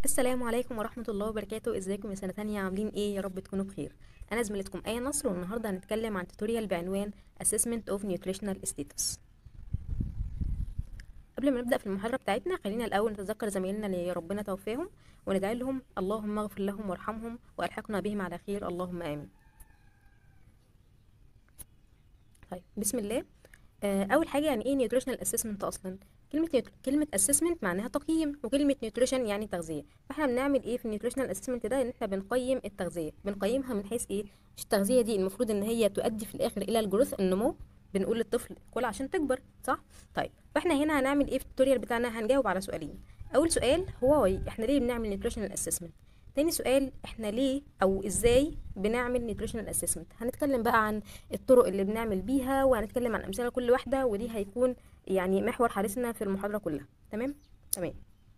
السلام عليكم ورحمة الله وبركاته. ازيكم يا سنة تانية؟ عاملين ايه؟ يا رب تكونوا بخير. انا زميلتكم آية نصر، والنهاردة هنتكلم عن توتوريال بعنوان Assessment of Nutritional Status. قبل ما نبدأ في المحاضرة بتاعتنا خلينا الأول نتذكر زمايلنا اللي ربنا توفاهم وندعي لهم اللهم اغفر لهم وارحمهم وألحقنا بهم على خير، اللهم آمين. طيب بسم الله. اول حاجه، يعني ايه نيوتريشنال اسسمنت اصلا؟ كلمه اسسمنت معناها تقييم، وكلمه نيوتريشن يعني تغذيه. فاحنا بنعمل ايه في النيوتريشنال اسسمنت ده؟ ان احنا بنقيم التغذيه. بنقيمها من حيث ايه؟ مش التغذيه دي المفروض ان هي تؤدي في الاخر الى الجروث، النمو. بنقول للطفل كل عشان تكبر، صح؟ طيب فاحنا هنا هنعمل ايه في التوتوريال بتاعنا؟ هنجاوب على سؤالين. اول سؤال هو احنا ليه بنعمل نيوتريشنال اسسمنت؟ تاني سؤال، احنا ليه او ازاي بنعمل نيوتريشنال اسسمنت؟ هنتكلم بقى عن الطرق اللي بنعمل بيها، وهنتكلم عن امثله كل واحده، ودي هيكون يعني محور حديثنا في المحاضره كلها. تمام.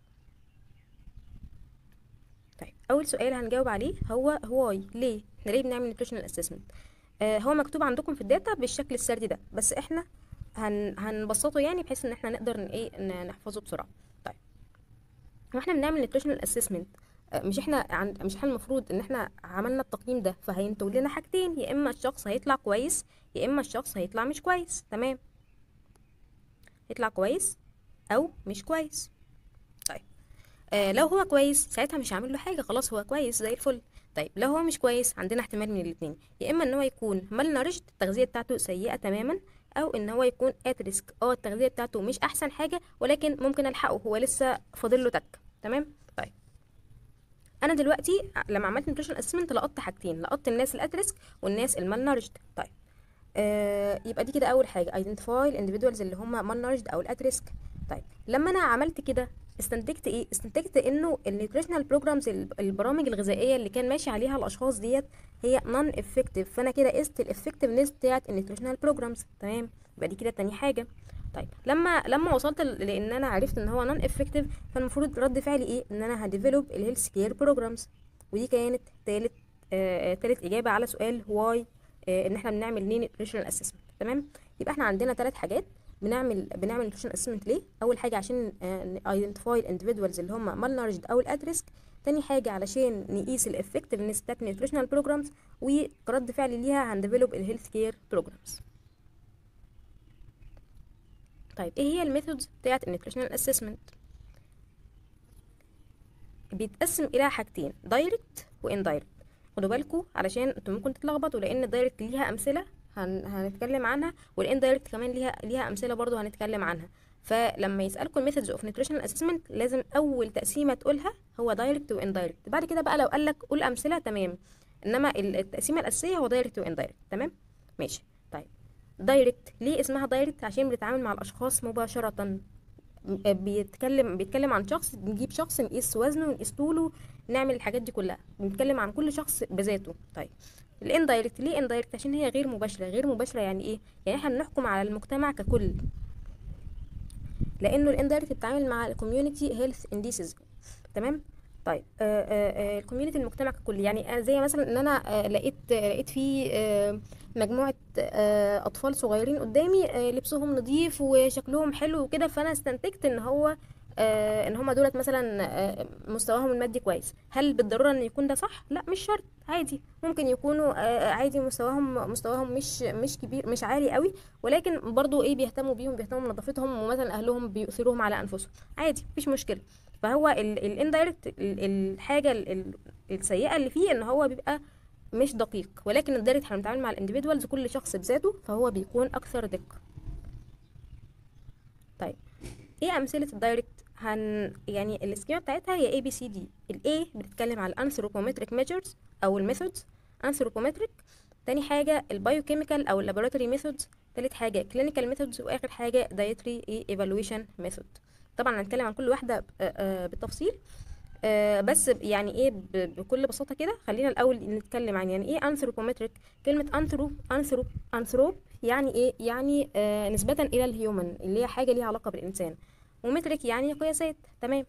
طيب اول سؤال هنجاوب عليه هو ليه احنا ليه بنعمل نيوتريشنال اسسمنت. هو مكتوب عندكم في الداتا بالشكل السردي ده، بس احنا هنبسطه يعني بحيث ان احنا نقدر نحفظه بسرعه. طيب واحنا بنعمل نيوتريشنال اسسمنت، مش احنا المفروض ان احنا عملنا التقييم ده فهينتج لنا حاجتين: يا اما الشخص هيطلع كويس، يا اما الشخص هيطلع مش كويس. تمام، يطلع كويس او مش كويس. طيب لو هو كويس ساعتها مش هعمل له حاجه، خلاص هو كويس زي الفل. طيب لو هو مش كويس عندنا احتمال من الاثنين: يا اما ان هو يكون مال نارشت، التغذيه بتاعته سيئه تماما، او ان هو يكون ات ريسك، التغذيه بتاعته مش احسن حاجه ولكن ممكن الحقه، هو لسه فاضل له تك. تمام. طيب انا دلوقتي لما عملت نيوتريشن اسسمنت لقطت حاجتين: لقطت الناس الات ريسك والناس المال نارشت. طيب يبقى دي كده اول حاجه، ايدنتيفاي الانديفيدوالز اللي هم مال نارشد او الات ريسك. طيب لما انا عملت كده استنتجت ايه؟ استنتجت انه النيوتريشنال بروجرامز، البرامج الغذائيه اللي كان ماشي عليها الاشخاص ديت هي نون افكتيف، فانا كده قست الافكتيفنس بتاعت النيوتريشنال بروجرامز. تمام، يبقى دي كده تاني حاجه. طيب لما وصلت لان انا عرفت ان هو نون افكتيف، فالمفروض رد فعلي ايه؟ ان انا هديفلوب الهيلث كير بروجرامز. ودي كانت تالت اجابه على سؤال واي ان احنا بنعمل ليه نيوتريشنال اسسمنت. تمام، يبقى احنا عندنا ثلاث حاجات بنعمل نيوتريشنال اسسمنت ليه. اول حاجه عشان ايدنتيفاي الانديفيدوالز اللي هم مال نارجد او الات ريسك. تاني حاجه علشان نقيس الافكتفنس بتاعت النيوتريشنال بروجرامز، وكرد فعل ليها هنديفلوب الهيلث كير بروجرامز. طيب ايه هي الميثودز بتاعت النيوتريشنال اسسمنت؟ بيتقسم الى حاجتين: دايركت واندايركت. خدوا بالكم علشان انتوا ممكن تتلخبطوا، لان الدايركت ليها امثله هنتكلم عنها، والاندايركت كمان ليها امثله برضو هنتكلم عنها. فلما يسالكم الميثودز اوف نيوتريشنال اسسمنت لازم اول تقسيمه تقولها هو دايركت واندايركت. بعد كده بقى لو قال لك قول امثله تمام، انما التقسيمه الاساسيه هو دايركت واندايركت. تمام ماشي. طيب دايركت ليه اسمها دايركت؟ عشان بنتعامل مع الاشخاص مباشره. بيتكلم عن شخص، بنجيب شخص نقيس وزنه ونقيس طوله، نعمل الحاجات دي كلها، بنتكلم عن كل شخص بذاته. طيب الاندايركت ليه اندايركت؟ عشان هي غير مباشره. غير مباشره يعني ايه؟ يعني احنا بنحكم على المجتمع ككل، لانه الاندايركت بتتعامل مع الكوميونتي هيلث انديسز. تمام. طيب الكوميونتي، المجتمع ككل، يعني زي مثلا ان انا لقيت في مجموعه اطفال صغيرين قدامي، لبسهم نظيف وشكلهم حلو وكده، فانا استنتجت ان هو ان هم دولت مثلا مستواهم المادي كويس. هل بالضروره ان يكون ده صح؟ لا مش شرط، عادي ممكن يكونوا عادي مستواهم مش كبير، مش عالي قوي، ولكن برضو ايه بيهتموا بيهم، بيهتموا بنظافتهم، ومثلا اهلهم بيؤثروهم على انفسهم، عادي مفيش مشكله. فهو الاندايركت الحاجه السيئه اللي فيه ان هو بيبقى مش دقيق، ولكن الدايركت احنا بنتعامل مع الانديفيدوالز كل شخص بذاته، فهو بيكون اكثر دقه. طيب ايه امثله الدايركت؟ يعني السكيما بتاعتها هي اي بي سي دي. الاي بتتكلم على الانثروبومتريك ميجرز او الميثودز، انثروبومتريك. تاني حاجه البايوكيميكال او اللابوراتوري ميثودز. تالت حاجه كلينيكال ميثودز، واخر حاجه دايتري ايفالويشن ميثود. طبعا هنتكلم عن كل واحده بالتفصيل، بس يعني ايه بكل بساطه كده. خلينا الاول نتكلم عن يعني ايه انثروبومتريك. كلمه انثروب يعني ايه؟ يعني نسبه الى الهيومن، اللي هي حاجه ليها علاقه بالانسان، ومترك يعني قياسات. تمام.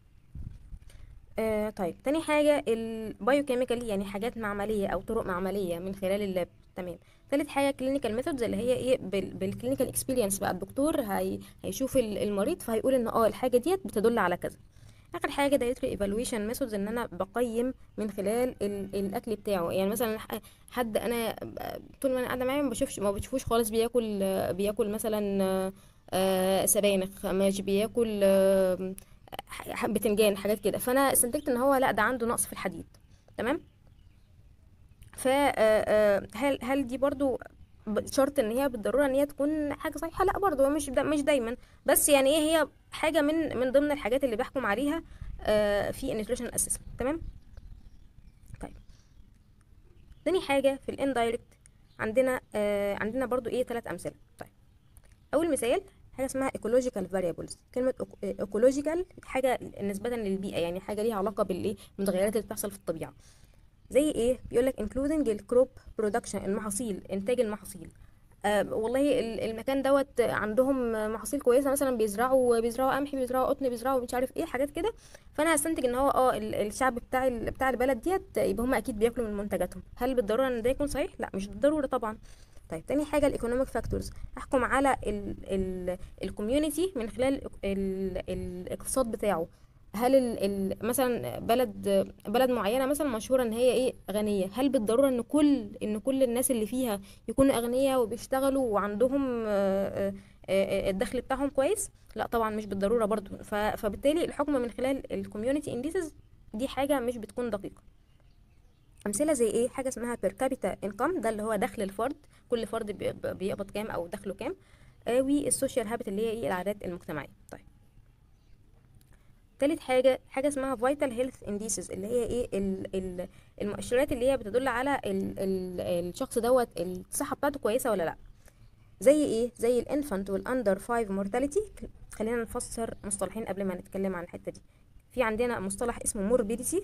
طيب تاني حاجه البايوكيميكال، يعني حاجات معمليه او طرق معمليه من خلال اللاب. تمام. تالت حاجه كلينيكال ميثودز، اللي هي ايه بالكلينيكال اكسبيرينس بقى، الدكتور هيشوف المريض فهيقول ان الحاجه ديت بتدل على كذا. اخر حاجه دايتري ايفالويشن ميثودز، ان انا بقيم من خلال الاكل بتاعه. يعني مثلا حد انا طول ما انا قاعده معاه ما بشوفوش خالص بياكل، بياكل مثلا سبانخ، مش بياكل بتنجان، حاجات كده، فانا استنتجت ان هو لا، ده عنده نقص في الحديد. تمام. ف هل دي برضو شرط ان هي بالضروره ان هي تكون حاجه صحيحه؟ لا برضو، مش دايما، بس يعني ايه، هي حاجه من ضمن الحاجات اللي بحكم عليها في النيوتريشن اسسمنت. تمام. طيب، تاني حاجه في الاندايركت، عندنا برضو ايه 3 امثله. طيب، اول مثال حاجه اسمها ecological variables. كلمه ecological حاجه نسبه للبيئه، يعني حاجه ليها علاقه بالايه، بالمتغيرات اللي بتحصل في الطبيعه. زي ايه؟ بيقول لك including الكروب برودكشن، المحاصيل، انتاج المحاصيل. والله المكان دوت عندهم محاصيل كويسه، مثلا بيزرعوا قمح، بيزرعوا قطن، بيزرعوا مش عارف ايه، حاجات كده. فانا هستنتج ان هو الشعب بتاع البلد ديت يبقى هم اكيد بياكلوا من منتجاتهم. هل بالضروره ان ده يكون صحيح؟ لا، مش بالضروره طبعا. طيب، تاني حاجه الايكونوميك فاكتورز، احكم على الكوميونتي من خلال الاقتصاد بتاعه. هل مثلا بلد معينه مثلا مشهوره ان هي ايه، غنيه، هل بالضروره ان كل الناس اللي فيها يكونوا اغنياء وبيشتغلوا وعندهم الدخل بتاعهم كويس؟ لا طبعا، مش بالضروره برضو. فبالتالي الحكم من خلال الكوميونتي انديسز دي حاجه مش بتكون دقيقه. امثله زي ايه؟ حاجه اسمها بير كابيتا انكم، ده اللي هو دخل الفرد، كل فرد بيقبض كام او دخله كام. والسوشيال هابت اللي هي ايه، العادات المجتمعيه. طيب، تالت حاجة اسمها vital health indices، اللي هي ايه، المؤشرات اللي هي بتدل على الشخص دوت الصحة بتاعته كويسة ولا لا. زي ايه؟ زي الانفانت والاندر 5 مورتاليتي. خلينا نفسر مصطلحين قبل ما نتكلم عن الحتة دي. في عندنا مصطلح اسمه موربيديتي،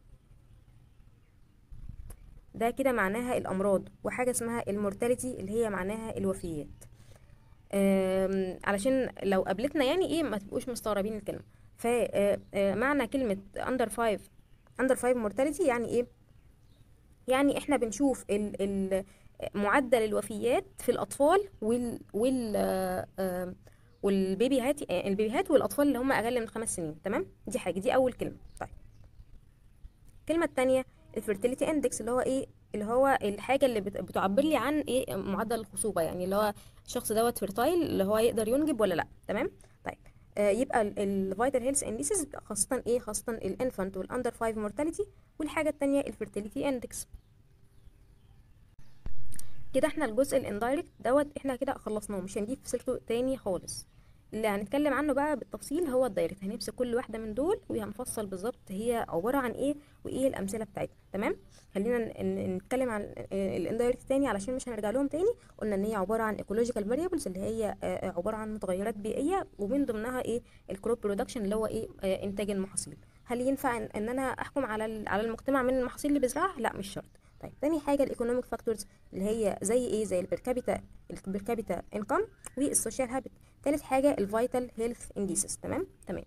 ده كده معناها الامراض، وحاجة اسمها المورتاليتي اللي هي معناها الوفيات. علشان لو قابلتنا يعني ايه ما تبقوش مستغربين الكلمه. فمعنى كلمه اندر 5 مورتاليتي يعني ايه؟ يعني احنا بنشوف معدل الوفيات في الاطفال البيبيهات والاطفال اللي هم اقل من 5 سنين. تمام، دي حاجه، دي اول كلمه. طيب، الكلمه التانية الفيرتيليتي اندكس، اللي هو ايه، اللي هو الحاجه اللي بتعبر لي عن ايه، معدل الخصوبه، يعني اللي هو الشخص دوت فيرتايل، اللي هو يقدر ينجب ولا لا. تمام. طيب، يبقى الفيتال هيلث انديسز خاصه ايه، خاصه الانفانت والاندر 5 مورتاليتي، والحاجه التانية الفيرتيليتي اندكس. كده احنا الجزء الاندايركت دوت احنا كده خلصناه، مش هنجيب في سيرته تاني خالص. اللي هنتكلم عنه بقى بالتفصيل هو الدايركت، هنمسك كل واحده من دول وهنفصل بالظبط هي عباره عن ايه وايه الامثله بتاعتها. تمام. خلينا نتكلم عن الاندايركت تاني علشان مش هنرجع لهم تاني. قلنا ان هي عباره عن ايكولوجيكال فاريبلز، اللي هي عباره عن متغيرات بيئيه، ومن ضمنها ايه، الكروب برودكشن، اللي هو ايه، انتاج المحاصيل. هل ينفع ان انا احكم على المجتمع من المحاصيل اللي بيزرعها؟ لا، مش شرط. طيب، تاني حاجه الايكونوميك فاكتورز، اللي هي زي ايه، زي البير كابيتا انكم والسوشيال هابت. تالت حاجه الفيتال هيلث انديسز. تمام تمام.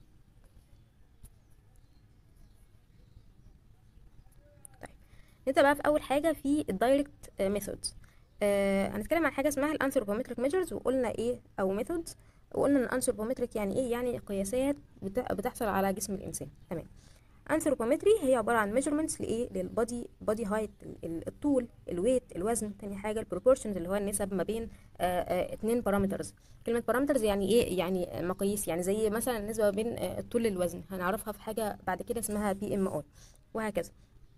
طيب، نبدا بقى في اول حاجه في الدايركت ميثودز. هنتكلم عن حاجه اسمها الانثروبومتريك ميجرز، وقلنا ايه، او ميثودز. وقلنا ان الانثروبومتريك يعني ايه، يعني قياسات بتحصل على جسم الانسان. تمام. انثروبومتري هي عباره عن ميجرمنتس لايه، بودي هايت، الطول، الويت، الوزن. تاني حاجه البروبورشنز، اللي هو النسب ما بين 2 بارامترز. كلمه بارامترز يعني ايه، يعني مقاييس، يعني زي مثلا النسبه ما بين الطول للوزن، هنعرفها في حاجه بعد كده اسمها BMI، وهكذا.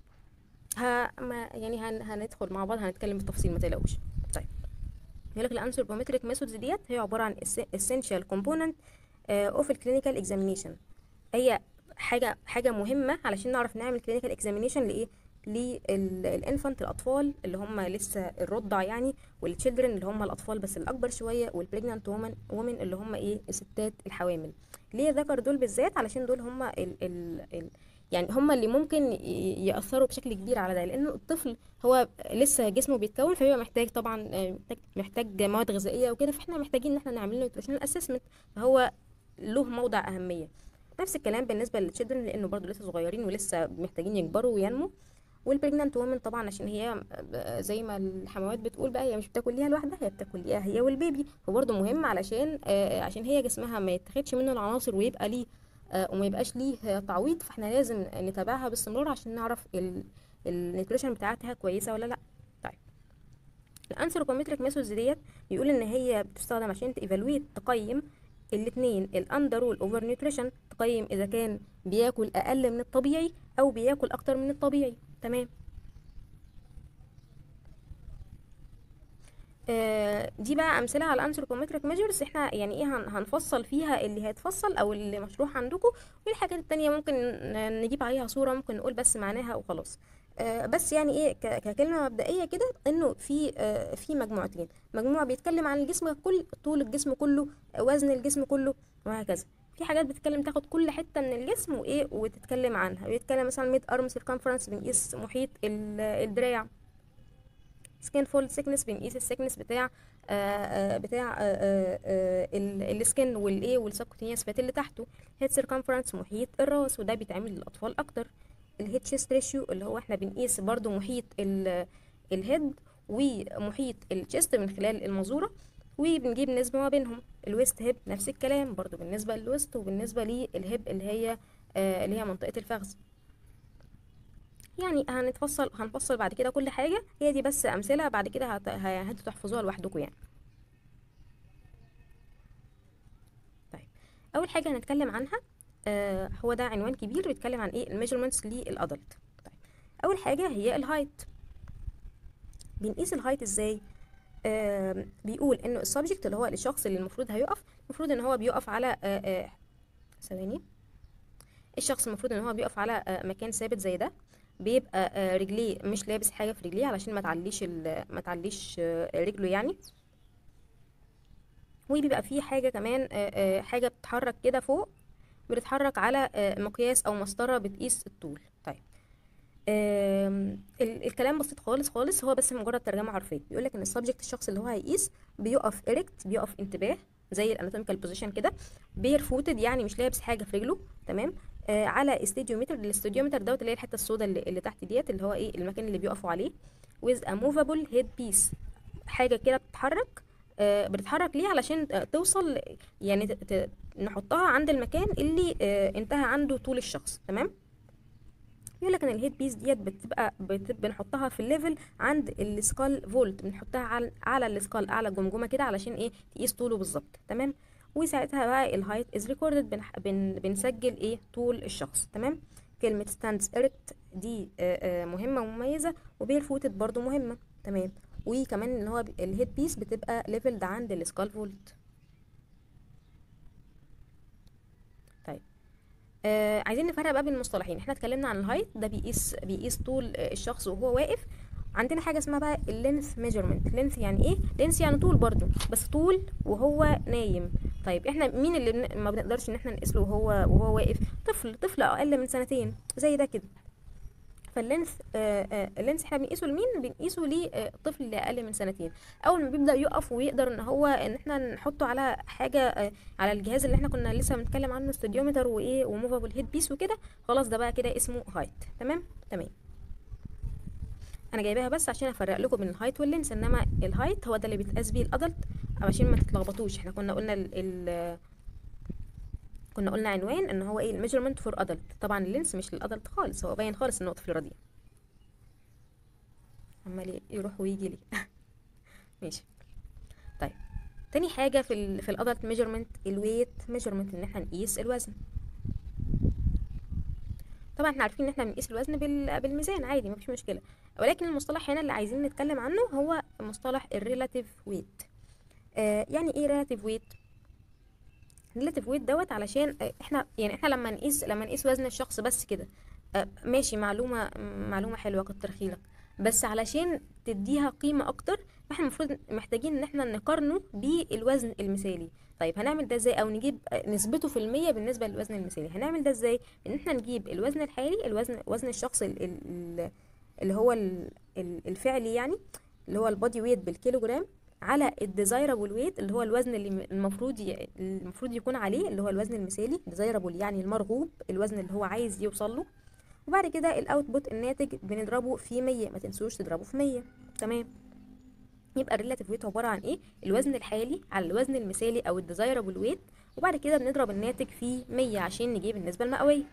يعني هندخل مع بعض هنتكلم بالتفصيل، ما تقلقوش. طيب، يقول لك الانثروبومتريك ميثودز ديت هي عباره عن essential component of clinical examination. هي حاجه مهمه علشان نعرف نعمل كلينيكال اكزامينيشن لايه، للانفانت، الاطفال اللي هم لسه الرضع يعني، والتشيلدرن اللي هم الاطفال بس الاكبر شويه، والبريجنانت وومن اللي هم ايه، الستات الحوامل. ليه ذكر دول بالذات؟ علشان دول هم يعني هم اللي ممكن يأثروا بشكل كبير على ده، لأن الطفل هو لسه جسمه بيتكون، فهو محتاج طبعا محتاج مواد غذائية وكده، فاحنا محتاجين ان احنا نعمل له نيوتريشنال اسسمنت، فهو له موضع أهمية. نفس الكلام بالنسبه للتشيلدرن، لانه برضو لسه صغيرين ولسه محتاجين يكبروا وينموا. والبريجنانت وومن طبعا عشان هي زي ما الحموات بتقول بقى، هي مش بتاكل ليها لوحدها، هي بتاكل ليها هي والبيبي، فبرضه مهم علشان عشان هي جسمها ما يتاخدش منه العناصر ويبقى ليه وما يبقاش ليه تعويض، فاحنا لازم نتابعها باستمرار عشان نعرف النيوتريشن بتاعتها كويسه ولا لا. طيب الانثروبومتريك ميثودز ديت بيقول ان هي بتستخدم عشان تيفالويت، تقيم الاثنين، الاندر والاوفر نيوتريشن، تقيم اذا كان بياكل اقل من الطبيعي او بياكل اكتر من الطبيعي. تمام. دي بقى امثله على anthropometric measures. احنا يعني ايه هنفصل فيها اللي هيتفصل او اللي مشروح عندكم، والحاجات التانية ممكن نجيب عليها صوره، ممكن نقول بس معناها وخلاص. بس يعني ايه ككلمه مبدئيه كده، انه في مجموعتين، مجموعه بيتكلم عن الجسم كل طول الجسم كله، وزن الجسم كله، وهكذا. في حاجات بتتكلم تاخد كل حته من الجسم وايه وتتكلم عنها، بيتكلم مثلا ميد ارم سيركمفرنس، بنقيس محيط الدراع. سكين فولد سيكنس، بنقيس السيكنس بتاع السكن والايه والسبكوتينيوس فات اللي تحته. هيد سيركمفرنس، محيط الراس، وده بيتعمل للاطفال اكتر. الهيد تشيست ريشيو، اللي هو احنا بنقيس برضو محيط الهيد ومحيط الشيست من خلال المزوره، وبنجيب نسبه ما بينهم. الويست هيب نفس الكلام برضو بالنسبه للويست وبالنسبه للهيب اللي هي منطقه الفخذ. يعني هنفصل بعد كده كل حاجة، هي دي بس أمثلة، بعد كده هانتوا تحفظوها لوحدكم يعني. طيب أول حاجة هنتكلم عنها هو ده عنوان كبير بيتكلم عن ايه، الميجرمنتس للأدلت. طيب أول حاجة هي الهايت. بنقيس الهايت ازاي؟ بيقول انه السبجكت اللي هو الشخص اللي المفروض هيقف، المفروض ان هو بيقف على ثواني. الشخص المفروض ان هو بيقف على مكان ثابت زي ده، بيبقى رجليه مش لابس حاجه في رجليه علشان ما تعليش رجله يعني. وبيبقى فيه حاجه كمان، حاجه بتتحرك كده فوق، بتتحرك على مقياس او مسطره بتقيس الطول. طيب الكلام بسيط خالص خالص، هو بس مجرد ترجمه عرفيه. بيقول لك ان السبجكت، الشخص اللي هو هيقيس، بيقف اريكت، بيقف انتباه زي الاناتوميكال بوزيشن كده، بير فوتد يعني مش لابس حاجه في رجله. تمام. على استوديومتر، الاستوديومتر دوت اللي هي الحته السوداء اللي تحت ديت، اللي هو ايه المكان اللي بيقفوا عليه. with a movable head piece، حاجه كده بتتحرك. بتتحرك ليه؟ علشان توصل يعني نحطها عند المكان اللي انتهى عنده طول الشخص. تمام. يقول لك ان الهيد بيس ديت بنحطها في الليفل عند السكال فولت، بنحطها على السكال، اعلى جمجمه كده، علشان ايه؟ تقيس طوله بالظبط. تمام. وساعتها بقى الهايت از ريكوردد، بنسجل ايه؟ طول الشخص. تمام. كلمه ستاندز اريكت دي مهمه ومميزه، وبير فوتد برضو مهمه. تمام. وكمان ان هو الهيد بيس بتبقى ليفلد عند السكال فولت. طيب عايزين نفرق بقى بين المصطلحين. احنا اتكلمنا عن الهايت، ده بيقيس طول الشخص وهو واقف. عندنا حاجه اسمها بقى اللينث ميجرمنت. لينث يعني ايه؟ لينث يعني طول برضو، بس طول وهو نايم. طيب احنا مين اللي ما بنقدرش ان احنا نقيس له وهو واقف؟ طفل اقل من سنتين زي ده كده. فاللينث اللينث احنا بنقيسه لمين؟ بنقيسه لطفل اللي اقل من سنتين. اول ما بيبدا يقف ويقدر ان احنا نحطه على حاجه، على الجهاز اللي احنا كنا لسه بنتكلم عنه، ستوديومتر وايه وموفابل هيد بيس وكده، خلاص ده بقى كده اسمه هايت. تمام. انا جايباها بس عشان افرق لكم بين الهايت واللينث، انما الهايت هو ده اللي بيتقاس بيه الادلت، عشان ما تتلخبطوش. احنا كنا قلنا عنوان ان هو ايه، الميجرمنت فور ادلت. طبعا اللينث مش للادلت خالص، هو باين خالص ان هو طفل رضيع، عمال يروح ويجي لي. ماشي. طيب تاني حاجه في الادلت ميجرمنت، الويت ميجرمنت، ان احنا نقيس الوزن. طبعا احنا عارفين ان احنا بنقيس الوزن بالميزان عادي، مفيش مشكله، ولكن المصطلح هنا اللي عايزين نتكلم عنه هو مصطلح الريلاتيف ويت. يعني ايه ريلاتيف ويت؟ ريلاتيف ويت دوت علشان احنا لما نقيس وزن الشخص بس كده، ماشي، معلومه حلوه، كتر خيرك، بس علشان تديها قيمه اكتر فاحنا المفروض محتاجين ان احنا نقارنه بالوزن المثالي. طيب هنعمل ده ازاي؟ او نجيب نسبته في المية بالنسبه للوزن المثالي. هنعمل ده ازاي؟ ان احنا نجيب الوزن الحالي، وزن الشخص اللي هو الفعلي يعني، اللي هو البادي ويت بالكيلوجرام، على الديزايرابل ويت اللي هو الوزن اللي المفروض يكون عليه، اللي هو الوزن المثالي. ديزايرابل يعني المرغوب، الوزن اللي هو عايز يوصل له. وبعد كده الاوتبوت الناتج بنضربه في 100، ما تنسوش تضربه في 100. تمام. يبقى الريلاتيف ويت عباره عن ايه؟ الوزن الحالي على الوزن المثالي او الديزايرابل ويت وبعد كده بنضرب الناتج في 100 عشان نجيب النسبة المئوية.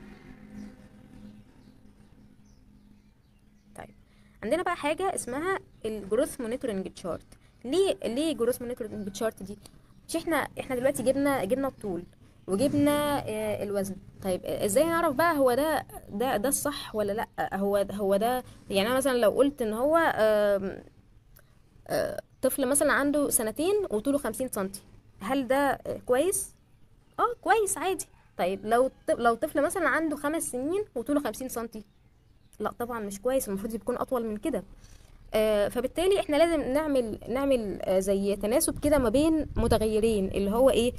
طيب عندنا بقى حاجة اسمها الجروث مونيتورنج تشارت. ليه جروث مونيتورنج تشارت دي؟ مش احنا دلوقتي جبنا الطول وجبنا الوزن. طيب ازاي نعرف بقى هو ده الصح ولا لا؟ هو ده يعني. انا مثلا لو قلت ان هو طفل مثلا عنده سنتين وطوله 50 سنتي، هل ده كويس؟ اه كويس عادي. طيب لو طفل مثلا عنده 5 سنين وطوله 50 سنتي، لا طبعا مش كويس، المفروض يكون اطول من كده. فبالتالي احنا لازم نعمل زي تناسب كده ما بين متغيرين، اللي هو ايه،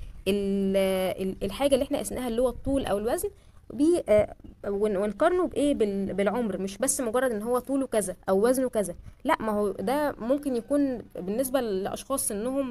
الحاجه اللي احنا قسناها اللي هو الطول او الوزن، بي ونقارنه بايه، بالعمر. مش بس مجرد ان هو طوله كذا او وزنه كذا، لا، ما هو ده ممكن يكون بالنسبه لاشخاص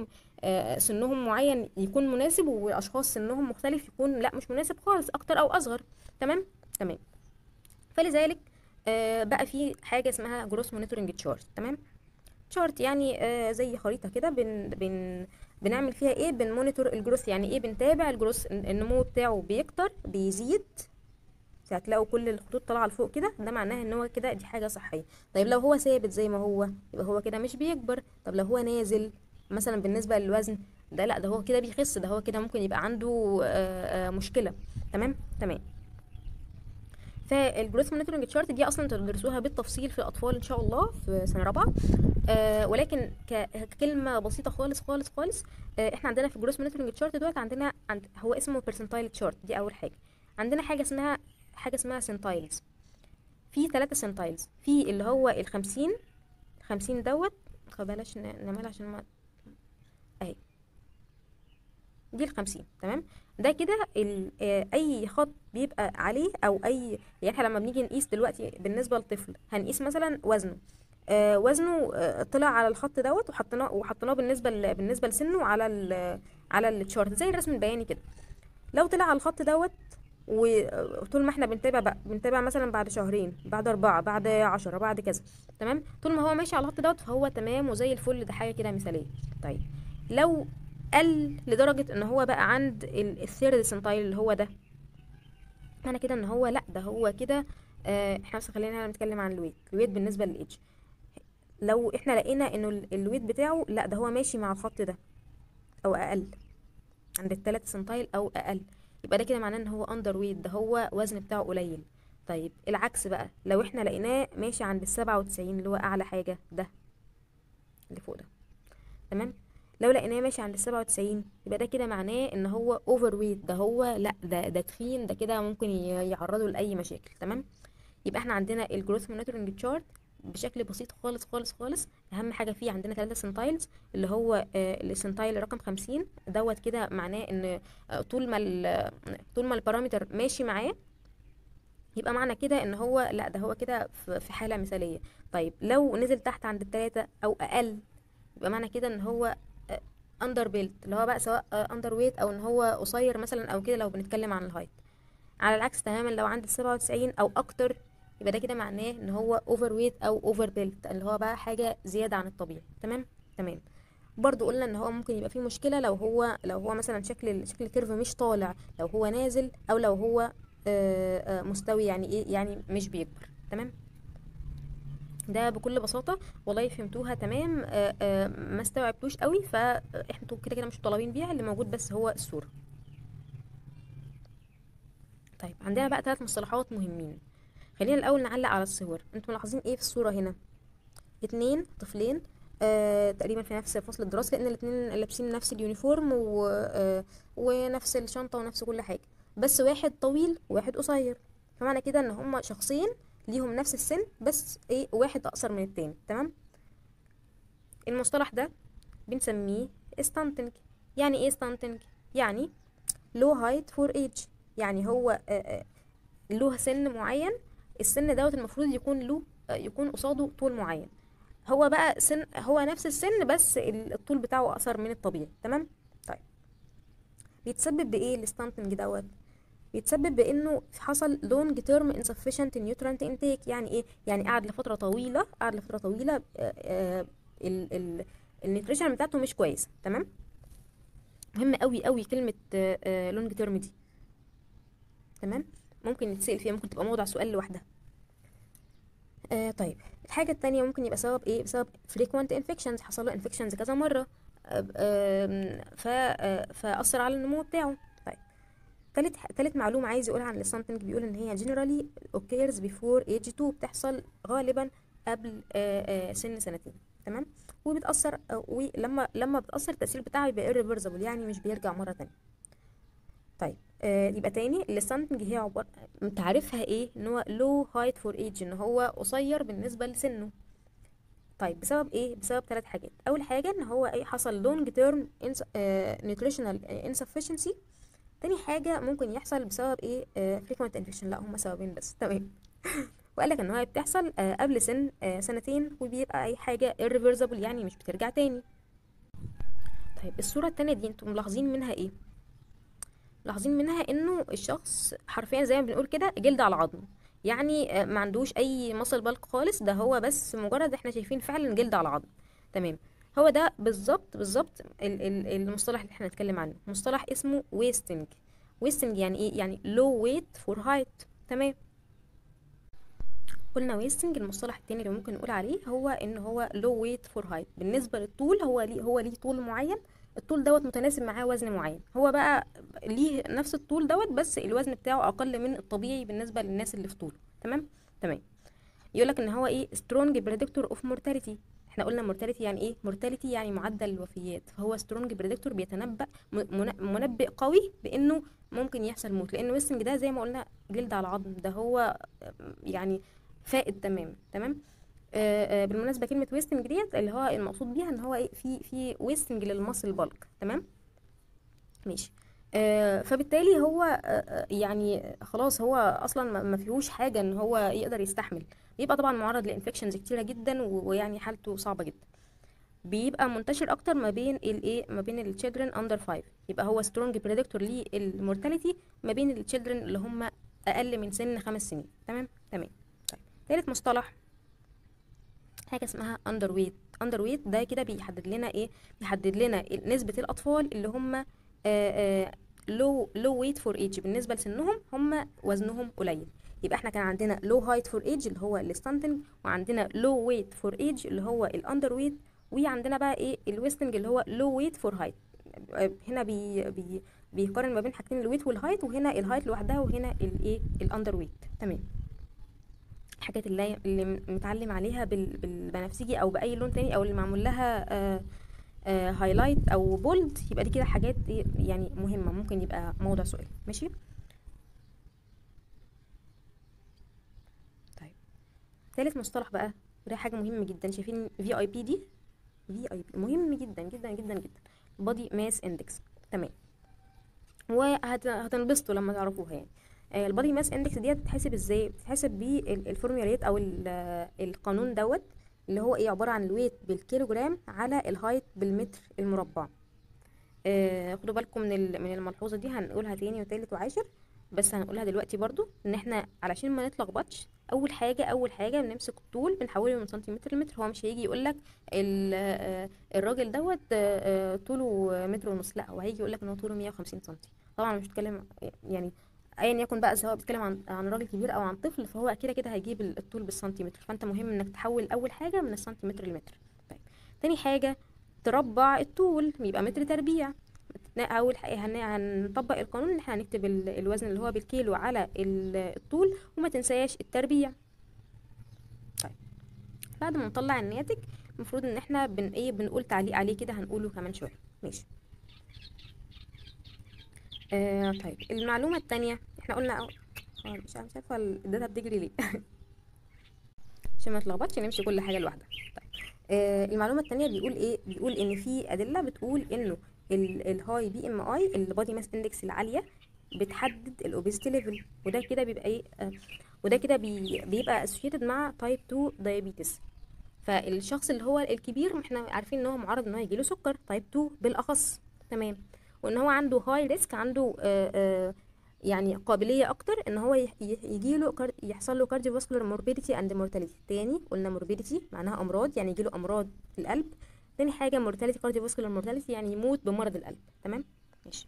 سنهم معين يكون مناسب، واشخاص سنهم مختلف يكون لا مش مناسب خالص، اكتر او اصغر. تمام. تمام. فلذلك بقى في حاجه اسمها جروس مونيتورنج تشارت. تمام. تشارت يعني زي خريطه كده بنعمل فيها ايه، بنمونيتور الجروث. يعني ايه؟ بنتابع الجروث، النمو بتاعه بيكتر بيزيد. هتلاقوا كل الخطوط طالعه لفوق كده، ده معناه ان هو كده دي حاجه صحيه. طيب لو هو ثابت زي ما هو، يبقى هو كده مش بيكبر. طب لو هو نازل مثلا بالنسبه للوزن، ده لا، ده هو كده بيخس، ده هو كده ممكن يبقى عنده مشكله. تمام. تمام. فالجروث مونيتورنج تشارت دي اصلا تدرسوها بالتفصيل في الاطفال ان شاء الله في سنه رابعه. ولكن ككلمه بسيطه خالص خالص خالص، احنا عندنا في الجروث مونيتورنج تشارت دوت هو اسمه بيرسنتايل تشارت. دي اول حاجه. عندنا حاجه اسمها سنتايلز. في 3 سنتايلز، في اللي هو ال50 دوت. بلاش نعملها عشان ما اهي، دي ال50. تمام. ده كده اي خط بيبقى عليه او اي، يعني احنا لما بنيجي نقيس دلوقتي بالنسبه للطفل هنقيس مثلا وزنه. وزنه طلع على الخط دوت، وحطيناه بالنسبه لسنه على التشارت زي الرسم البياني كده. لو طلع على الخط دوت، وطول ما احنا بنتابع مثلا بعد شهرين، بعد 4، بعد 10، بعد كذا. تمام. طول ما هو ماشي على الخط دوت فهو تمام وزي الفل، ده حاجه كده مثاليه. طيب لو قل لدرجه ان هو بقى عند الثيرد سنتايل اللي هو ده، معنى كده ان هو لا، ده هو كده احنا بس خلينا نتكلم عن الويت بالنسبه للايدج. لو احنا لقينا انه الويت بتاعه لا، ده هو ماشي مع الخط ده او اقل، عند ال3 سنتايل او اقل، يبقى ده كده معناه ان هو اندر ويت، ده هو وزن بتاعه قليل. طيب العكس بقى، لو احنا لقيناه ماشي عند ال97 اللي هو اعلى حاجه، ده اللي فوق ده. تمام. لو لقيناه ماشي عند ال97، يبقى ده كده معناه ان هو اوفر ويت، ده هو لا، ده تخين، ده كده ممكن يعرضه لاي مشاكل. تمام. يبقى احنا عندنا الجروث مونيتورنج تشارت بشكل بسيط خالص خالص خالص. اهم حاجه فيه عندنا 3 سنتايلز، اللي هو السنتايل رقم 50 دوت كده معناه ان طول ما البارامتر ماشي معاه، يبقى معنى كده ان هو لا، ده هو كده في حاله مثاليه. طيب لو نزل تحت عند ال3 او اقل، يبقى معنى كده ان هو اندر بيلت، اللي هو بقى سواء اندر ويت او ان هو قصير مثلا او كده، لو بنتكلم عن الهايت. على العكس تماما، لو عند 97 او اكتر، يبقى ده كده معناه ان هو اوفر ويت او اوفر بيلت، اللي هو بقى حاجه زياده عن الطبيعي. تمام. تمام. برضو قلنا ان هو ممكن يبقى فيه مشكله لو هو مثلا شكل الكيرف مش طالع، لو هو نازل، او لو هو مستوي، يعني ايه، يعني مش بيكبر. تمام. ده بكل بساطه. والله فهمتوها تمام. ما استوعبتوش قوي، فاحنا كده كده مش طالبين بيها، اللي موجود بس هو الصوره. طيب عندنا بقى 3 مصطلحات مهمين. خلينا الاول نعلق على الصور. انتوا ملاحظين ايه في الصوره هنا؟ 2 طفلين تقريبا في نفس فصل الدراسه، لان الاتنين لابسين نفس اليونيفورم ونفس الشنطه ونفس كل حاجه، بس واحد طويل وواحد قصير. فمعنى كده ان هما شخصين ليهم نفس السن، بس ايه، واحد اقصر من التاني. تمام. المصطلح ده بنسميه ستانتنج. يعني ايه ستانتنج؟ يعني low height for age. يعني هو له سن معين، السن دوت المفروض يكون قصاده طول معين. هو بقى هو نفس السن، بس الطول بتاعه اقصر من الطبيعي. تمام. طيب بيتسبب بايه الستانتنج دوت؟ بيتسبب بانه حصل long term insufficient nutrient intake. يعني ايه؟ يعني قعد لفتره طويله النيوتريشن بتاعته مش كويسه. تمام. مهم قوي قوي كلمه لونج تيرم دي. تمام. ممكن يتسأل فيها، ممكن تبقى موضوع سؤال لوحدها. طيب الحاجة التانية ممكن يبقى سبب ايه؟ بسبب frequent infections، حصل له infections كذا مرة، فأثر على النمو بتاعه. طيب تالت معلومة عايز يقولها عن الستانتنج، بيقول ان هي generally occurs before age 2، بتحصل غالبا قبل سن سنتين. تمام. وبتأثر ولما بتأثر التأثير بتاعها بيبقى irreversible، يعني مش بيرجع مرة تانية. طيب يبقى تاني الستانتنج هي عبارة، تعرفها ايه؟ ان هو low height for age، ان هو قصير بالنسبة لسنه. طيب بسبب ايه؟ بسبب 3 حاجات. اول حاجة ان هو ايه؟ حصل long term nutritional insufficiency. تاني حاجة ممكن يحصل بسبب ايه؟ frequent infection. لا هما سببين بس. تمام. وقال لك ان هي بتحصل قبل سن سنتين، وبيبقى اي حاجة irreversible، يعني مش بترجع تاني. طيب الصورة التانية دي انتم ملاحظين منها ايه؟ ملاحظين منها انه الشخص حرفيا زي ما بنقول كده جلد على عظم، يعني ما عندوش اي مصل بلق خالص، ده هو بس مجرد احنا شايفين فعلا جلد على عظم. تمام. هو ده بالظبط بالظبط المصطلح اللي احنا هنتكلم عنه، مصطلح اسمه ويستنج. ويستنج يعني ايه؟ يعني low weight for height. تمام. قلنا ويستنج. المصطلح التاني اللي ممكن نقول عليه هو ان هو low weight for height، بالنسبه للطول هو ليه طول معين، الطول دوت متناسب معاه وزن معين، هو بقى ليه نفس الطول دوت بس الوزن بتاعه اقل من الطبيعي بالنسبه للناس اللي في طوله. تمام. تمام. يقولك ان هو ايه؟ strong predictor of mortality. احنا قلنا mortality يعني ايه؟ mortality يعني معدل الوفيات، فهو strong predictor بيتنبأ، منبئ قوي بانه ممكن يحصل موت، لان ويستنج ده زي ما قلنا جلد على عظم، ده هو يعني فائد. تمام. تمام. بالمناسبه كلمه ويستنج ديت اللي هو المقصود بيها ان هو ايه؟ في ويستنج للمصل بالك. تمام. ماشي. فبالتالي هو يعني خلاص هو اصلا ما فيهوش حاجه ان هو يقدر يستحمل، بيبقى طبعا معرض لانفكشنز كتيره جدا، ويعني حالته صعبه جدا. بيبقى منتشر اكتر ما بين الايه؟ ما بين التشيلدرن اندر 5، يبقى هو سترونج بريدكتور للمورتاليتي ما بين التشيلدرن اللي هم اقل من سن 5 سنين. تمام. تمام. طيب ثالث مصطلح حاجه اسمها اندر ويت. اندر ويت ده كده بيحدد لنا ايه؟ بيحدد لنا نسبه الاطفال اللي هم لو ويت فور ايج، بالنسبه لسنهم هم وزنهم قليل. يبقى احنا كان عندنا لو هايت فور ايج اللي هو الستانتنج، وعندنا لو ويت فور ايج اللي هو الاندر ويت، وعندنا بقى ايه؟ الويستنج اللي هو لو ويت فور هايت. هنا بيقارن ما بين حاجتين، الويت والهايت، وهنا الهايت لوحدها، وهنا الايه؟ الاندر ويت. تمام. الحاجات اللي متعلم عليها بالبنفسجي او باي لون تاني، او اللي معمول لها هايلايت او بولد، يبقى دي كده حاجات يعني مهمه، ممكن يبقى موضوع سؤال. ماشي. طيب ثالث مصطلح بقى، وده حاجه مهمه جدا، شايفين في اي بي دي؟ في اي بي مهم جدا جدا جدا جدا، بودي ماس اندكس. تمام. وهتنبسطوا لما تعرفوها يعني. البادي ماس اندكس ديت بتتحسب ازاي؟ بتتحسب بالفورميوليت او القانون دوت، اللي هو ايه؟ عباره عن الويت بالكيلوجرام على الهايت بالمتر المربع. خدوا بالكم من الملحوظه دي، هنقولها تاني وتالت وعاشر، بس هنقولها دلوقتي برضو، ان احنا علشان ما نتلخبطش، اول حاجه بنمسك الطول بنحوله من سنتيمتر لمتر. هو مش هيجي يقول لك الراجل دوت طوله متر ونص، لا هو هيجي يقول لك ان هو طوله 150 سنتي. طبعا مش بتكلم يعني ايا يكن بقى، سواء بتتكلم عن راجل كبير او عن طفل، فهو كده كده هيجيب الطول بالسنتيمتر، فانت مهم انك تحول اول حاجه من السنتيمتر لمتر. طيب تاني حاجه تربع الطول، يبقى متر تربيع. اول حاجه هنطبق القانون ان احنا هنكتب الوزن اللي هو بالكيلو على الطول، وما تنساش التربيع. طيب بعد ما نطلع الناتج، المفروض ان احنا بنقول تعليق عليه كده، هنقوله كمان شويه. ماشي. طيب المعلومه التانية احنا قلنا مش عارفه الداتا بتجري ليه عشان ما تلخبطش نمشي كل حاجه لوحدها. طيب المعلومه التانية بيقول ايه؟ بيقول ان في ادله بتقول انه الهاي بي ام اي، البادي ماس اندكس العاليه، بتحدد الاوبيستي ليفل، وده كده بيبقى ايه؟ وده كده بيبقى اسوشيتد مع تايب 2 دايابيتس. فالشخص اللي هو الكبير احنا عارفين ان هو معرض ان هو يجيله سكر تايب 2 بالاخص. تمام. وان هو عنده هاي ريسك، عنده يعني قابليه اكتر ان هو يجيله يحصل له كارديوفاسكولار موربيديتي اند مورتاليتي. تاني قلنا موربيديتي معناها امراض، يعني يجيله امراض القلب. تاني حاجه مورتاليتي، كارديوفاسكولار مورتاليتي يعني يموت بمرض القلب. تمام. ماشي.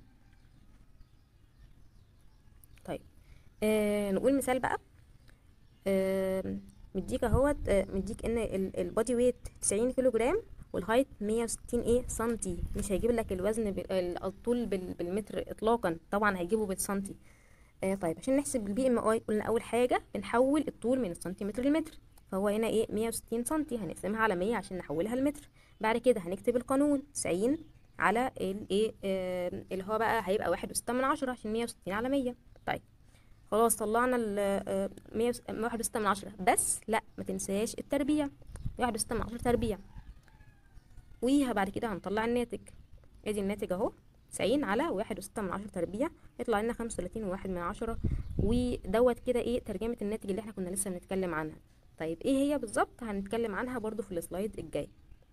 طيب نقول مثال بقى. آه مديك اهوت، مديك ان البادي ويت 90 كيلو جرام والهايت 160 ايه سنتي. مش هيجيب لك الوزن الطول بالمتر اطلاقا، طبعا هيجيبه بالسنتي. طيب عشان نحسب البي ام اي قلنا اول حاجه بنحول الطول من السنتيمتر للمتر، فهو هنا ايه 160 سنتي، هنقسمها على 100 عشان نحولها لمتر. بعد كده هنكتب القانون 90 على الايه اللي هو بقى هيبقى 1.6 عشان 160 على 100. طيب خلاص طلعنا ال 1.6، بس لا ما تنساش التربيع، 1.6 تربيع. وبعد كده هنطلع الناتج. ادي الناتج اهو 90 على 1.6 تربيع، يطلع لنا 35.1. ودوت كده ايه ترجمة الناتج اللي احنا كنا لسه بنتكلم عنها. طيب ايه هي بالظبط؟ هنتكلم عنها برضو في السلايد الجاي.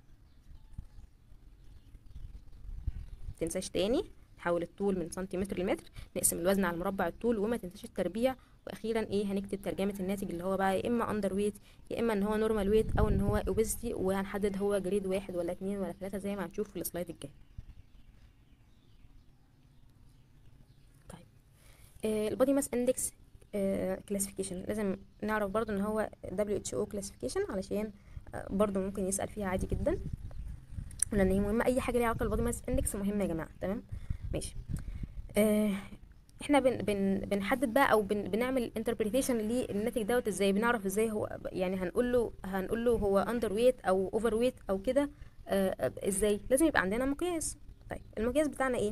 متنساش تاني نحول الطول من سنتيمتر لمتر، نقسم الوزن على مربع الطول، وما تنساش التربيع. واخيرا ايه هنكتب ترجمة الناتج اللي هو بقى يا اما اندر ويت، يا اما ان هو نورمال ويت، او ان هو اوبيستي، وهنحدد هو جريد 1 ولا 2 ولا 3 زي ما هنشوف في السلايد الجاي. طيب البودي ماس اندكس كلاسيفيكيشن لازم نعرف برضو ان هو WHO كلاسيفيكيشن، علشان برضو ممكن يسأل فيها عادي جدا، لان هي مهمه. اي حاجه ليها علاقه بالبودي ماس اندكس مهمه يا جماعه. تمام ماشي. آه احنا بنحدد بقى او بنعمل انتربريتيشن للناتج دوت ازاي، بنعرف ازاي هو يعني هنقول له هو اندر ويت او اوفر ويت او كده. ازاي؟ لازم يبقى عندنا مقياس. طيب المقياس بتاعنا ايه؟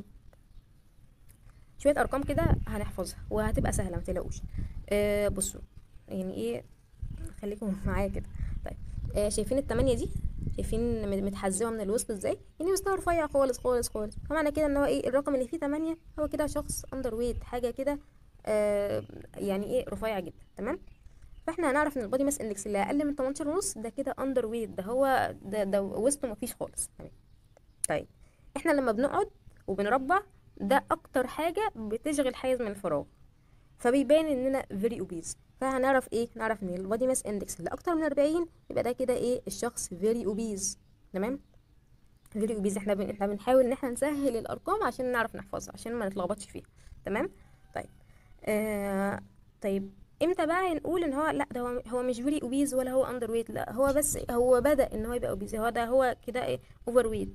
شويه ارقام كده هنحفظها وهتبقى سهله، ما تقلقوش. بصوا يعني ايه، خليكم معايا كده. طيب شايفين التمانية دي؟ شايفين متحزمه من الوسط ازاي؟ يعني مستوى رفيع خالص خالص خالص، فمعنى كده ان هو ايه الرقم اللي فيه 8 هو كده شخص اندر ويت، حاجه كده يعني ايه رفيع جدا. تمام. فاحنا هنعرف ان البودي ماس اندكس اللي اقل من 18 ونص ده كده اندر ويت، ده هو ده وسطه مفيش خالص. تمام. طيب احنا لما بنقعد وبنربع ده اكتر حاجه بتشغل حيز من الفراغ، فبيبان اننا فيري اوبيز. فهنعرف ايه؟ نعرف ان البودي ماس اندكس اللي اكتر من 40 يبقى ده كده ايه الشخص فيري اوبيز. تمام. فيري اوبيز احنا بنحاول ان احنا نسهل الارقام عشان نعرف نحفظها، عشان ما نتلخبطش فيها. تمام. طيب آه طيب امتى بقى نقول ان هو لا ده هو مش فيري اوبيز ولا هو اندر ويت؟ لا هو بس هو بدأ ان هو يبقى اوبيز، هو كده ايه اوفر ويت.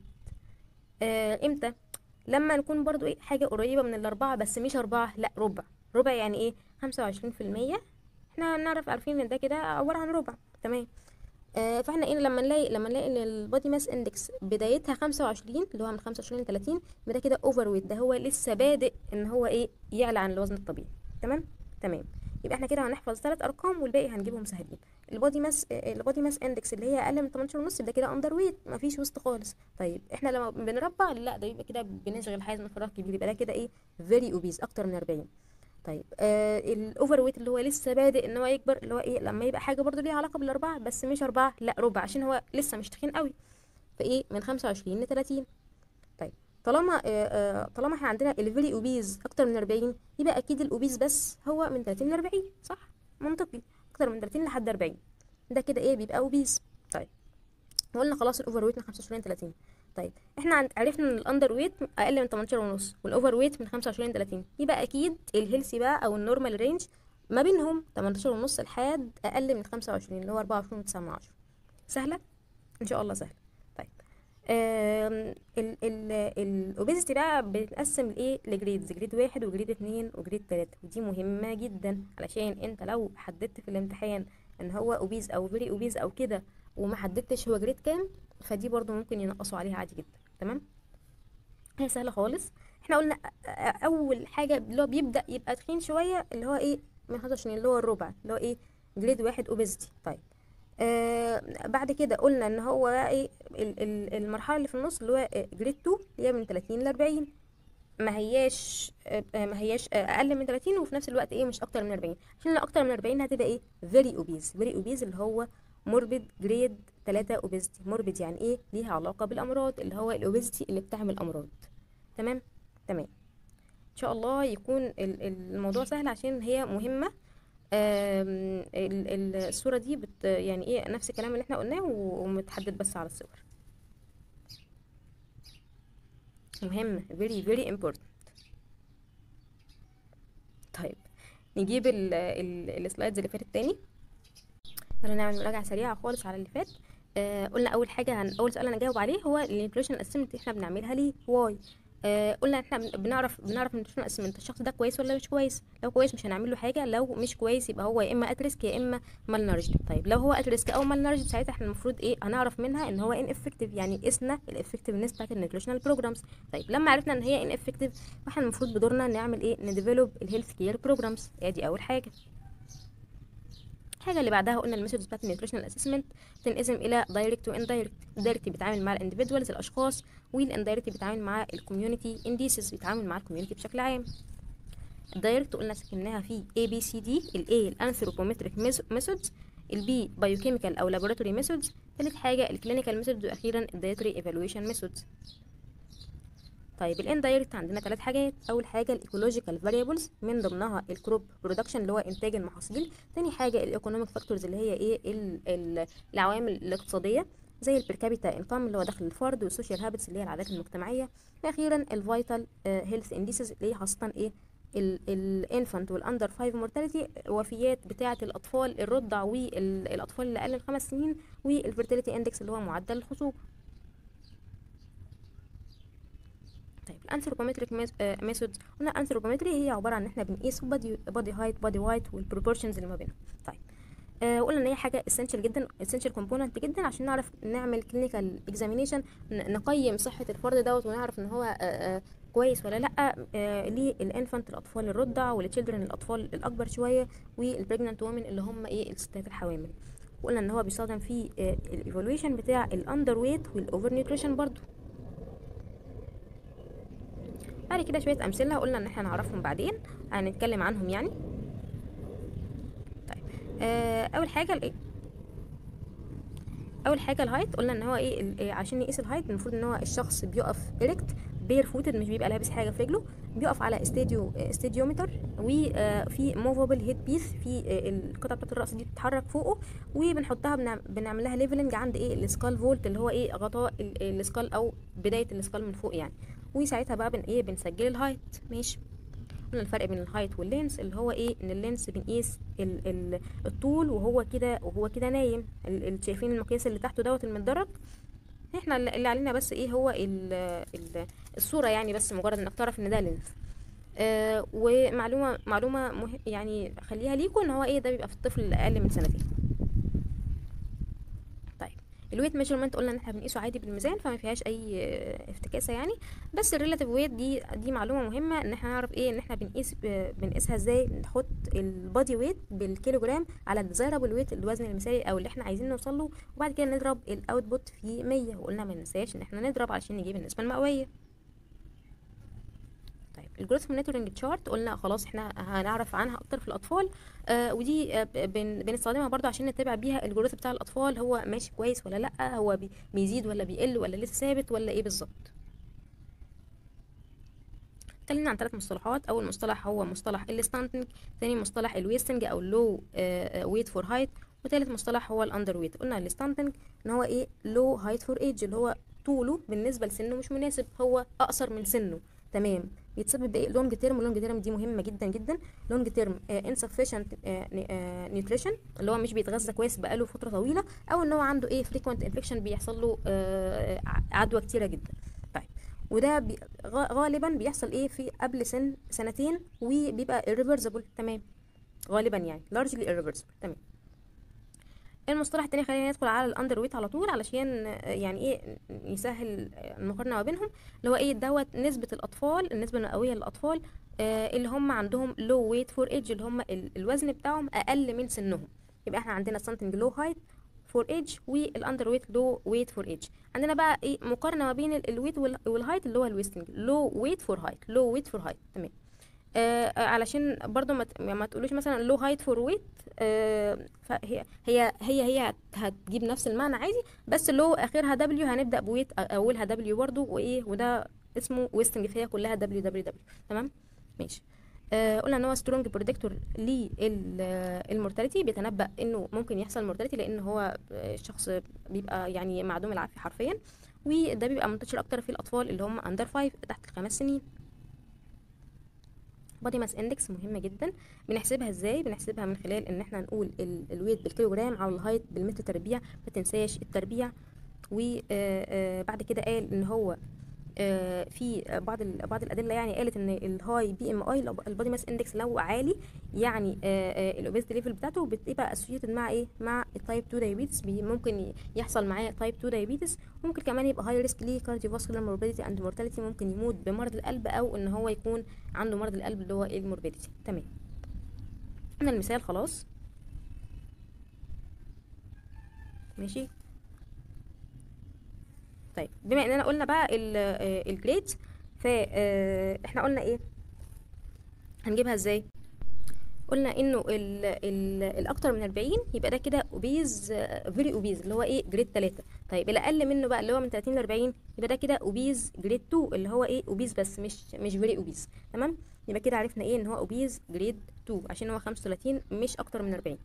امتى؟ لما نكون برضو ايه حاجة قريبة من الأربعة، بس مش أربعة، لا ربع. ربع يعني ايه 25%. احنا نعرف عارفين ان ده كده عبارة عن ربع. تمام. فاحنا ايه لما نلاقي ان البادي ماس اندكس بدايتها 25 اللي هو من 25 ل 30، يبقى ده كده اوفر ويت، ده هو لسه بادئ ان هو ايه يعلى عن الوزن الطبيعي. تمام. تمام. يبقى احنا كده هنحفظ 3 ارقام والباقي هنجيبهم سهلين. البادي ماس اندكس اللي هي اقل من 18 ونص ده كده اندر ويت، مفيش وسط خالص. طيب احنا لما بنربع لا ده يبقى كده بنشغل حيز من الفراغ كبير، يبقى ده كده ايه فيري اوبيز اكتر من 40. طيب الاوفر ويت اللي هو لسه بادئ ان هو يكبر، اللي هو ايه لما يبقى حاجه برضو ليها علاقه بالاربعه بس مش اربعه لا ربع، عشان هو لسه مش تخين قوي، فايه من 25 ل 30. طيب طالما احنا عندنا الفيري اوبيز اكتر من 40، يبقى اكيد الاوبيز بس هو من 30 ل 40، صح؟ منطقي. اكتر من 30 لحد 40 ده كده ايه بيبقى اوبيز. طيب قلنا خلاص الاوفر ويت من 25 ل 30. طيب احنا عرفنا ان الاندر ويت اقل من 18 ونص والاوفر ويت من 25 ل 30، يبقى اكيد الهيلثي بقى او النورمال رينج ما بينهم 18 ونص لحد اقل من 25 اللي هو 24.9. سهله ان شاء الله سهله. طيب الاوبيزيتي بقى بتتقسم لايه لجريدز، جريد 1 وجريد 2 وجريد 3، ودي مهمه جدا علشان انت لو حددت في الامتحان ان هو اوبيز او فيري اوبيز او كده وما حددتش هو جريد كام، فدي برضو ممكن ينقصوا عليها عادي جدا. تمام. هي سهله خالص. احنا قلنا اول حاجه اللي هو بيبدا يبقى تخين شويه اللي هو ايه من 25 اللي هو الربع اللي هو ايه جريد 1 اوبيزيتي. طيب بعد كده قلنا ان هو بقى ايه المرحله اللي في النص اللي هو جريد 2 اللي هي من 30 ل 40، ما هياش اقل من 30 وفي نفس الوقت ايه مش اكتر من 40، عشان لو اكتر من 40 هتبقى ايه فيري اوبيز. فيري اوبيز اللي هو موربيد جريد 3 اوبيزيتي. موربيد يعني ايه ليها علاقه بالامراض، اللي هو الاوبيزيتي اللي بتعمل امراض. تمام. تمام. ان شاء الله يكون الموضوع سهل عشان هي مهمه. الصوره دي يعني ايه نفس الكلام اللي احنا قلناه ومتحدد بس على الصور. مهم very very important. طيب نجيب السلايدز اللي فاتت تاني. يلا نعمل مراجعة سريعة خالص على اللي فات. قلنا أول حاجة أول سؤال هنجاوب عليه هو النيوتريشن اسسمنت احنا بنعملها ليه واي. قلنا احنا بنعرف النيوتريشن اسسمنت الشخص ده كويس ولا مش كويس. لو كويس مش هنعمل له حاجة، لو مش كويس يبقى هو يا اما ات ريسك يا اما مال نارجد. طيب لو هو ات ريسك او مال نارجد ساعتها احنا المفروض ايه هنعرف منها ان هو ان افكتيف، يعني قسنا الافكتيفنس بتاعت النيوتريشنال بروجرامز. طيب لما عرفنا ان هي ان افكتيف فاحنا المفروض بدورنا نعمل ايه نديفلوب الهيلث كير بروجرامز. ادي اول حاجة. الحاجه اللي بعدها قلنا الميثودز بتاعت النيوتريشنال اسسمنت بتنقسم الى دايركت واندايركت. الدايركت بيتعامل مع الانديفيدوالز الاشخاص، والاندايركت بيتعامل مع الكوميونتي انديسز بيتعامل مع الكوميونتي بشكل عام. الدايركت قلنا سكناها في A B C D. ال A الانثروبومتريك ميثودز، ال B بايوكيميكال او لابوراتوري ميثودز، ثالث حاجه الكلينيكال ميثودز، واخيرا الدايتري ايفالويشن ميثودز. طيب الاندايركت عندنا ثلاث حاجات. اول حاجه الايكولوجيكال فاريبلز من ضمنها الكروب برودكشن اللي هو انتاج المحاصيل. تاني حاجه الايكونوميك فاكتورز اللي هي ايه العوامل الاقتصاديه زي البركابيتا انكم اللي هو دخل الفرد، والسوشيال هابتس اللي هي العادات المجتمعيه، واخيرا الفيتال هيلث انديسز اللي هي خاصه ايه الانفانت والاندر 5 مورتاليتي، وفيات بتاعه الاطفال الرضع والاطفال اللي اقل من 5 سنين، والفيرتيليتي اندكس اللي هو معدل الخصوبه. طيب الانثروبومتريك ميثودز قلنا الانثروبومتري هي عباره عن ان احنا بنقيس بادي هايت بادي وايت والبروبورشنز اللي ما بينهم. طيب وقلنا ان هي حاجه اسينشال جدا، اسينشال كومبوننت جدا عشان نعرف نعمل كلينيكال اكزامينيشن، نقيم صحه الفرد دوت ونعرف ان هو كويس ولا لا. للانفانت الاطفال الرضع، والتشيلدرن الاطفال الاكبر شويه، والبريجننت وومن اللي هم ايه الستات الحوامل. وقلنا ان هو بيستخدم في الايفالويشن بتاع الاندر ويت والاوفر نيوتريشن برضو. بعد كده شويه امثله قلنا ان احنا نعرفهم بعدين هنتكلم عنهم يعني. طيب اول حاجه الهايت. قلنا ان هو ايه عشان نقيس الهايت المفروض ان هو الشخص بيقف اريكت بير فوتد، مش بيبقى لابس حاجه في رجله، بيقف على استاديومتر، وفي موفابل هيد بيس في القطعه بتاعه الراس دي بتتحرك فوقه، وبنحطها بنعمل لها ليفلنج عند السكال فولت اللي هو غطاء السكال او بدايه السكال من فوق يعني. وساعتها بقى بنسجل الهايت. ماشي. قلنا الفرق بين الهايت واللينس اللي هو ان اللينس بنقيس الطول وهو كده نايم. شايفين المقياس اللي تحته دوت المتدرج. احنا اللي علينا بس هو الصوره يعني، بس مجرد انك تعرف ان ده لينس. ومعلومه يعني خليها ليكم ان هو ده بيبقى في الطفل اللي اقل من سنتين. طيب الويت ميجرمنت قلنا ان احنا بنقيسه عادي بالميزان فما فيهاش اي افتكاسه يعني. بس الريلاتيف ويت دي معلومه مهمه ان احنا نعرف ان احنا بنقيسها ازاي. نحط البادي ويت بالكيلوجرام على الديزايرابل ويت الوزن المثالي او اللي احنا عايزين نوصل له، وبعد كده نضرب الاوتبوت في 100. وقلنا ما ننساش ان احنا نضرب علشان نجيب النسبه المئويه. الجروث مونيتورنج تشارت قلنا خلاص احنا هنعرف عنها اكتر في الاطفال. ودي بنستخدمها برضو عشان نتابع بيها الجروث بتاع الاطفال، هو ماشي كويس ولا لا، هو بيزيد ولا بيقل ولا لسه ثابت ولا ايه بالظبط. اتكلمنا عن 3 مصطلحات. اول مصطلح هو مصطلح الستانتنج، ثاني مصطلح الويستنج او اللو ويت فور هايت، وثالث مصطلح هو الاندر ويت. قلنا الستانتنج ان هو لو هايت فور ايج اللي هو طوله بالنسبه لسنه مش مناسب، هو اقصر من سنه. تمام. بيتسبب لونج تيرم، ولونج تيرم دي مهمه جدا جدا. لونج تيرم insufficient nutrition اللي هو مش بيتغذى كويس بقاله فتره طويله، او ان هو عنده frequent infection بيحصل له عدوى كتيره جدا. طيب وده غالبا بيحصل في قبل سنتين وبيبقى irreversible. تمام. غالبا يعني largely irreversible. تمام. المصطلح التاني خلينا ندخل على الاندر ويت على طول علشان يعني يسهل المقارنه ما بينهم. اللي هو دوت نسبه الاطفال، النسبه المئويه للاطفال اللي هم عندهم لو ويت فور ايج، اللي هم الوزن بتاعهم اقل من سنهم. يبقى احنا عندنا something low height فور ايج والاندر ويت لو ويت فور ايج. عندنا بقى مقارنه ما بين الويت والهايت اللي هو الويستنج لو ويت فور هايت، لو ويت فور هايت. تمام. علشان برضو ما تقولوش مثلا لو هايت فور ويت، فهي هي هتجيب نفس المعنى عادي، بس لو اخرها دبليو هنبدا بويت اولها دبليو برضو وده اسمه ويستنج، فيها كلها دبليو دبليو دبليو. تمام. ماشي. قلنا ان هو سترونج بريدكتور للمورتاليتي، بيتنبأ انه ممكن يحصل مورتاليتي لان هو الشخص بيبقى يعني معدوم العافيه حرفيا. وده بيبقى منتشر اكتر في الاطفال اللي هم اندر 5 تحت ال5 سنين. بادي ماس اندكس مهمه جدا. بنحسبها ازاي؟ بنحسبها من خلال ان احنا نقول الويت بالكيلوجرام على الهايت بالمتر تربيع، ما تنساش التربيع. وبعد كده قال ان هو في بعض الادله يعني قالت ان الهاي بي ام اي البادي ماس اندكس لو عالي يعني الاوبيزيتي ليفل بتاعته بتبقى اسوشيتد مع ايه؟ مع التايب 2 دايابيتس. ممكن يحصل معاه تايب 2 دايابيتس. ممكن كمان يبقى هاي ريسك ليه كارديوفاسكولار موربيديتي اند مورتاليتي، ممكن يموت بمرض القلب او ان هو يكون عنده مرض القلب اللي هو الموربيديتي. تمام، قلنا المثال خلاص. ماشي. طيب بما اننا قلنا بقى الجريدز، فاحنا قلنا ايه هنجيبها ازاي؟ قلنا انه الاكتر من 40 يبقى ده كده اوبيز، فيري اوبيز اللي هو ايه؟ جريد 3. طيب الاقل منه بقى اللي هو من 30 ل 40 يبقى ده كده اوبيز جريد 2 اللي هو ايه؟ اوبيز بس مش فيري اوبيز. تمام، يبقى كده عرفنا ايه ان هو اوبيز جريد 2 عشان هو 35 مش اكتر من 40.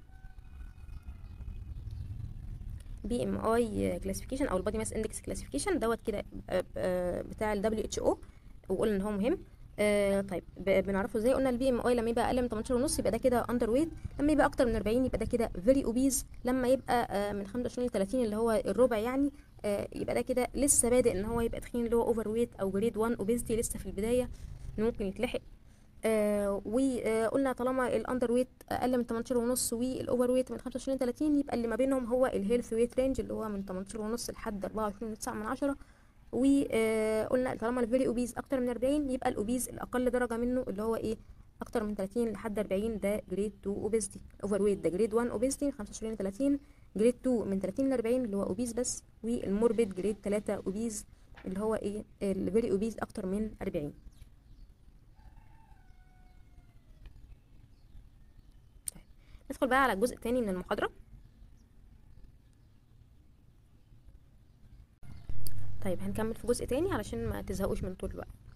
بي ام اي كلاسيفيكيشن او البادي ماس اندكس كلاسيفيكيشن دوت كده بتاع ال WHO، وقلنا ان هو مهم. طيب بنعرفه ازاي؟ قلنا البي ام اي لما يبقى اقل من 18 ونص يبقى ده كده اندر ويت، لما يبقى اكتر من 40 يبقى ده كده فيري اوبيز، لما يبقى من 25 ل 30 اللي هو الربع يعني يبقى ده كده لسه بادئ ان هو يبقى تخين اللي هو اوفر ويت او جريد 1 اوبيزيتي لسه في البدايه ممكن يتلحق. وقلنا طالما الاندر ويت اقل من 18 ونص والاوفر ويت من 25 ل 30 يبقى اللي ما بينهم هو الهيلث ويت رينج اللي هو من 18 ونص لحد 24.9. وقلنا طالما الفيري اوبيز اكتر من 40 يبقى الاوبيز الاقل درجه منه اللي هو ايه؟ اكتر من 30 لحد 40 ده جريد 2 اوبيزيتي. اوفر ويت ده جريد 1 اوبيزيتي من 25 ل 30. جريد 2 من 30 ل 40 اللي هو اوبيز بس. والموربيد جريد 3 اوبيز اللي هو ايه؟ الفيري اوبيز اكتر من 40. ندخل بقى على الجزء الثاني من المحاضرة. طيب هنكمل في جزء تاني علشان ما تزهقوش من طول الوقت.